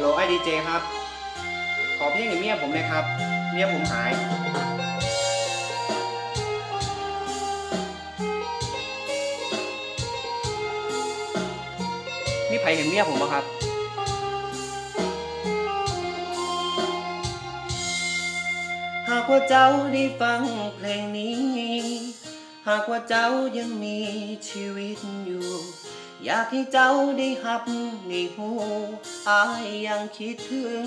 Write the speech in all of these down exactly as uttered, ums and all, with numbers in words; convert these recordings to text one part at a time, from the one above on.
ฮัลโหลไอดีเจครับขอเพลงให้เมียผมเลยครับเมียผมหายมีไผเห็นเมียผมบ่ครับหากว่าเจ้าได้ฟังเพลงนี้หากว่าเจ้ายังมีชีวิตอยู่อยากให้เจ้าได้หับในหูอายยังคิดถึง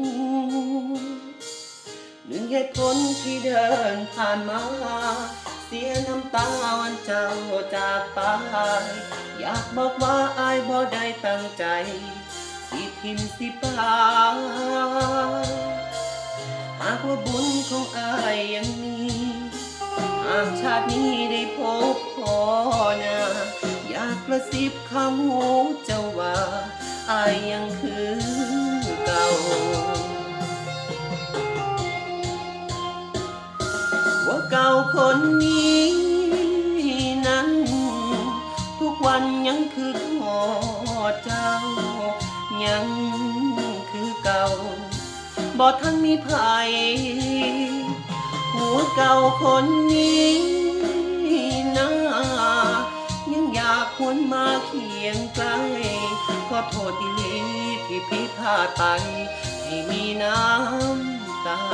หนึ่งเหตุผลที่เดินผ่านมาเสียน้ำตาวันเจ้าจากไปอยากบอกว่าอายบ่ได้ตั้งใจสิทิมสิปาหากว่าบุญของอายยังมีหากชาตินี้ได้พบพอนะอยากกระซิบข้างหูเจ้าว่าอายยังคือเก่าว่าเก่าคนนี้นั้นทุกวันยังคือทอดเจ้ายังคือเก่าบ่ทันมีภัยหัวเก่าคนนี้นะยังอยากหวนมาเคียงใกล้ขอโทษอีหลีที่ผิดพลาดไปที่มีน้ำตา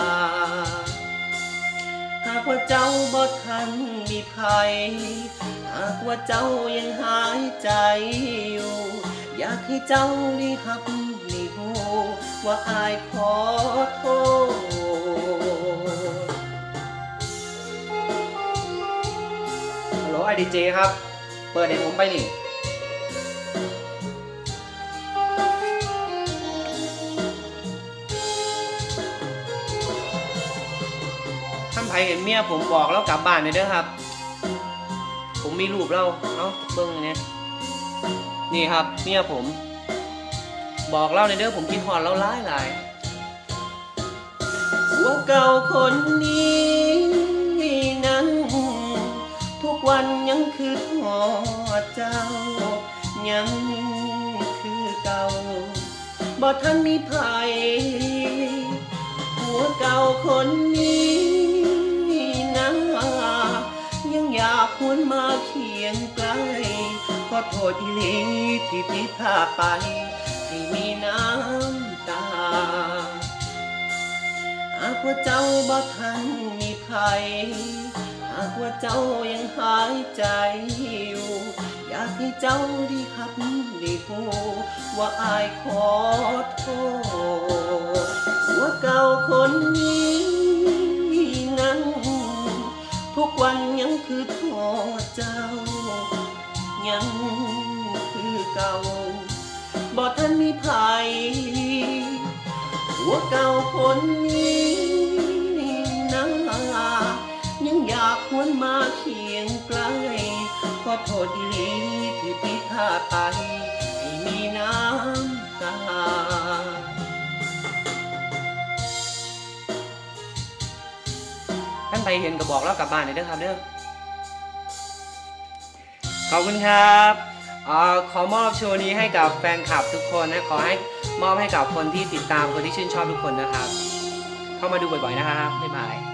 หากว่าเจ้าบ่ทันมีภัยหากว่าเจ้ายังหายใจอยู่อยากให้เจ้าได้หับได้หูว่าอายขอโทษฮัลโหลไอดีเจครับเปิดให้ผมไปนี่ท่านไผเห็นเมียผมบอกแล้วกลับบ้านเลยเด้อครับผมมีรูปแล้วเอ้าเบิ้งเนี่ยนี่ครับเมียผมบอกเล่าในเด้อผมคิดฮอดแล้วร้ายหลายหัวเก่าคนนี้นั้นทุกวันยังคือทอดเจ้ายังคือเก่าบ่ทันมีภัยหัวเก่าคนนี้นะยังอยากหวนมาเคียงใกล้ขอโทษอีหลีที่ผิดพลาดไปที่มีน้ำตาหากว่าเจ้าบ่ทันมีภัยหากว่าเจ้ายังหายใจอยู่อยากให้เจ้าได้หับได้หูว่าอายขอโทษหัวเก่าคนนี้นั้นทุกวันยังคือทอดเจ้ายังคือเก่าบ่ทันมีภัยหัวเก่าคนนี้นะยังอยากหวนมาเคียงใกล้ขอโทษอีหลีที่ผิดพลาดไปให้มีน้ำตาท่านไปเห็นก็บอกแล้วกลับบ้านเลยเด้อครับเด้อขอบคุณครับอขอมอบโชว์นี้ให้กับแฟนคลับทุกคนนะขอให้มอบให้กับคนที่ติดตามคนที่ชื่นชอบทุกคนนะครับเข้ามาดูบ่อยๆนะครับบ๊ายบาย